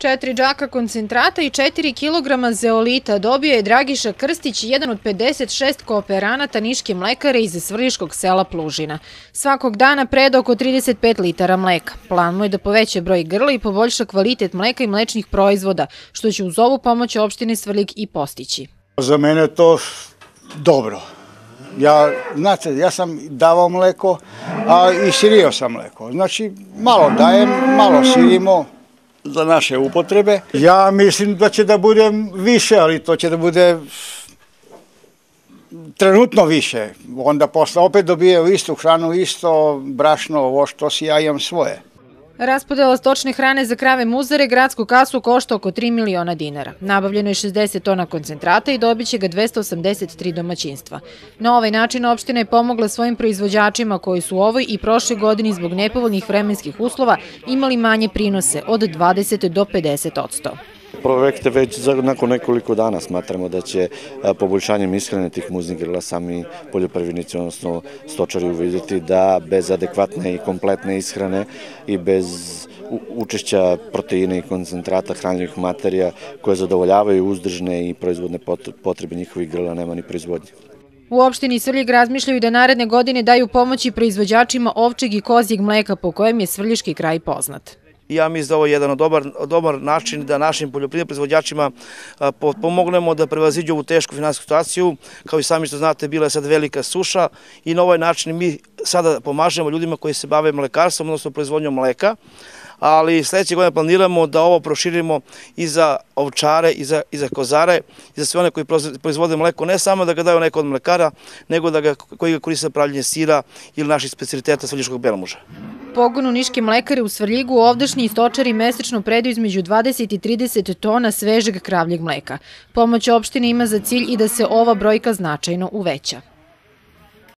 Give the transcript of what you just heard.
4 džaka koncentrata i 4 kg zeolita dobio je Dragiša Krstić, jedan od 56 kooperanata niške mlekare iz svrljiškog sela Plužina. Svakog dana preda oko 35 litara mleka. Plan mu je da poveća broj grla i poboljša kvalitet mleka i mlečnih proizvoda, što će uz ovu pomoć opštine Svrljig i postići. Za mene je to dobro. Znate, ja sam davao mleko, a i sirio sam mleko. Znači, malo dajem, malo sirimo za naše upotrebe. Ja mislim da će da bude više, ali to će da bude trenutno više. Onda posle opet dobijaju istu hranu, isto brašno, ovo što si ja imam svoje. Raspodela stočne hrane za krave muzare gradsku kasu košta oko 3 miliona dinara. Nabavljeno je 60 tona koncentrata i dobit će ga 283 domaćinstva. Na ovaj način opština je pomogla svojim proizvođačima koji su u ovoj i prošle godini zbog nepovoljnih vremenskih uslova imali manje prinose od 20 do 50%. Projekte već nakon nekoliko dana smatramo da će poboljšanjem ishrane tih muznih grla sami poljoprivrednici, odnosno stočari, uvidjeti da bez adekvatne i kompletne ishrane i bez učešća proteina i koncentrata hranljivih materija koje zadovoljavaju uzdržne i proizvodne potrebe njihovih grla nema ni proizvodnje. U opštini Svrljig razmišljaju da naredne godine daju pomoći proizvođačima ovčeg i kozjeg mleka po kojem je svrljiški kraj poznat. Ja mislim da ovo je jedan dobar način da našim poljoprivrednim proizvođačima pomognemo da prevaziđu ovu tešku finansijsku situaciju. Kao i sami što znate, bila je sad velika suša i na ovaj način mi sada pomažemo ljudima koji se bave mlekarstvom, odnosno proizvodnjom mleka, ali sledeće godine planiramo da ovo proširimo i za ovčare, i za kozare, i za sve one koji proizvode mleko, ne samo da ga daju neko od mlekara, nego koji ga koriste za pravljenje sira ili naših specialiteta svrljiškog belamuža. Pogonu niške mlekare u Svrljigu ovdašnji stočari mesečno predaju između 20 i 30 tona svežeg kravljeg mleka. Pomoć opštine ima za cilj i da se ova brojka značajno uveća.